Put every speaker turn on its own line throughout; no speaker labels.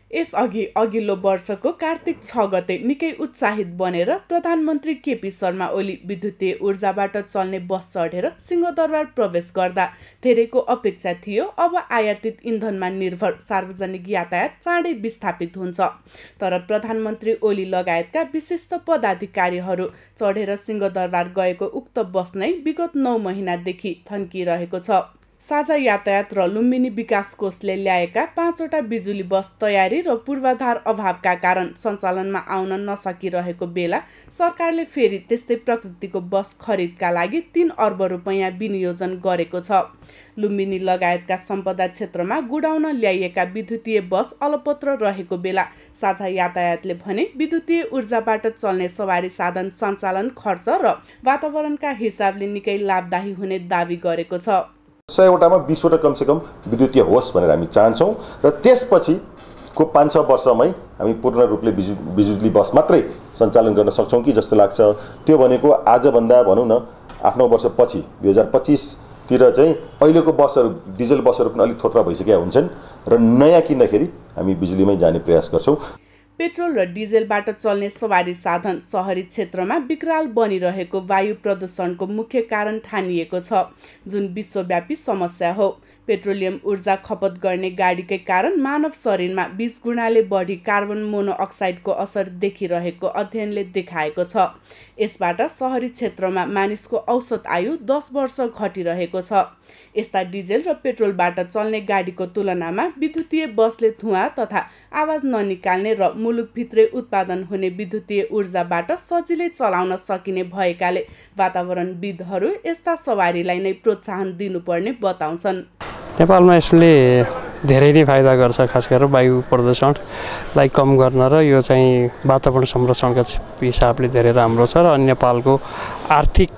यसअघि अघिल्लो वर्षको कार्तिक 6 गते निकै उत्साहित बनेर प्रधानमन्त्री केपी शर्मा ओली विद्युतीय ऊर्जाबाट चल्ने बस चढेर सिंहदरबार प्रवेश गर्दा धेरैको अपेक्षा थियो अब आयातित इन्धनमा निर्भर सार्वजनिक यातायात चाँडै विस्थापित हुन्छ। तर प्रधानमन्त्री ओली लगायतका विशिष्ट पदाधिकारीहरू चढेर सिंहदरबार गएको उक्त बस नै विगत 9 महिनादेखि थन्किरहेको छ। साझा यातायात र लुम्बिनी विकास कोषले ल्याएका 5वटा बिजुली बस तयारी र पूर्वाधार अभावका कारण सञ्चालनमा आउन नसकिरहेको बेला सरकारले फेरि त्यस्तै प्रकृतिको बस खरिदका लागि 3 अर्ब रुपैयाँ विनियोजन गरेको छ। लुम्बिनी लगायतका सम्पदा क्षेत्रमा गुडाउन ल्याइएका विद्युतीय बस अलपत्र रहेको बेला साझा यातायातले भने विद्युतीय ऊर्जाबाट चल्ने सवारी साधन सञ्चालन खर्च र वातावरणका हिसाबले निकै लाभदायी हुने दावी गरेको छ।
100वटामा 20वटा कमसेकम विद्युतीय होस् भनेर हामी चाहन्छौँ र त्यसपछिको 5-6 वर्षमै हामी पूर्ण रूपले बिजुली बस मात्रै सञ्चालन गर्न सक्छौँ कि जस्तो लाग्छ। त्यो भनेको आजभन्दा भनौँ न 8-9 वर्षपछि 2025 तिर चाहिँ अहिलेको बसहरू डिजल बसहरू पनि अलिक थोत्रा भइसकेका हुन्छन् र नयाँ किन्दाखेरि हामी बिजुलीमै जाने प्रयास गर्छौँ।
पेट्रोल र डिजेलबाट चल्ने सवारी साधन शहरी क्षेत्रमा विकराल बनिरहेको वायु प्रदूषणको मुख्य कारण ठानिएको छ, जुन विश्वव्यापी समस्या हो। पेट्रोलियम ऊर्जा खपत गर्ने गाडीकै कारण मानव शरीरमा 20 गुणाले बढी कार्बन मोनोअक्साइडको असर देखिरहेको अध्ययनले देखाएको छ। यसबाट शहरी क्षेत्रमा मानिसको औसत आयु 10 वर्ष घटिरहेको छ। यस्ता डिजेल र पेट्रोलबाट चल्ने गाडीको तुलनामा विद्युतीय बसले धुवाँ तथा आवाज ननिकाल्ने र मुलुकभित्रै उत्पादन हुने विद्युतीय ऊर्जाबाट सजिलै चलाउन सकिने भएकाले वातावरणविदहरू यस्ता सवारीलाई नै प्रोत्साहन दिनुपर्ने बताउँछन्।
नेपालमा यसले धेरै नै फाइदा गर्छ, खास गरेर वायु प्रदूषणलाई कम गर्न र यो चाहिँ वातावरण संरक्षणका हिसाबले धेरै राम्रो छ र नेपालको आर्थिक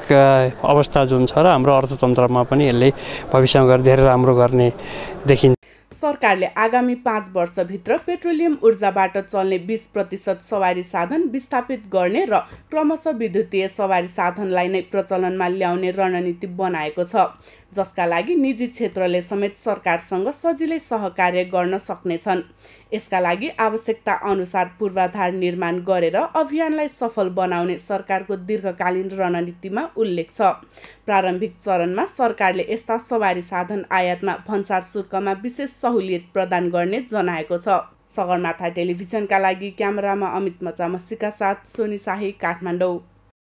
अवस्था जुन छ र हाम्रो अर्थतन्त्रमा पनि यसले भविष्यमा गएर धेरै राम्रो गर्ने देखिन्छ।
सरकारले आगामी 5 वर्षभित्र पेट्रोलियम ऊर्जाबाट चल्ने 20% सवारी साधन विस्थापित गर्ने र क्रमशः विद्युतीय सवारी साधनलाई नै प्रचलनमा ल्याउने रणनीति बनाएको छ, जसका लागि निजी क्षेत्रले समेत सरकारसँग सजिलै सहकार्य गर्न सक्नेछन्। यसका लागि आवश्यकता अनुसार पूर्वाधार निर्माण गरेर अभियानलाई सफल बनाउने सरकारको दीर्घकालीन रणनीतिमा उल्लेख छ। प्रारम्भिक चरणमा सरकारले यस्ता सवारी साधन आयातमा भन्सार शुल्कमा विशेष सहुलियत प्रदान गर्ने जनाएको छ। सगरमाथा टेलिभिजनका लागि क्यामेरामा अमित मचामसीका साथ सोनी शाही, काठमाडौँ।